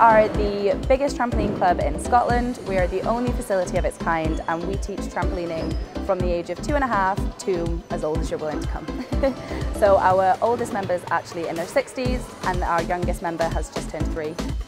are the biggest trampoline club in Scotland. We are the only facility of its kind, and we teach trampolining from the age of 2.5 to as old as you're willing to come. So our oldest member is actually in their 60s and our youngest member has just turned 3.